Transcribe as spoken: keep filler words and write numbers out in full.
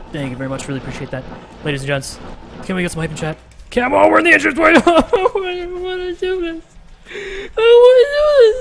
Thank you very much. Really appreciate that. Ladies and gents, can we get some hype in chat? Camo, we're in the entrance way. I want to do this. I want to do this.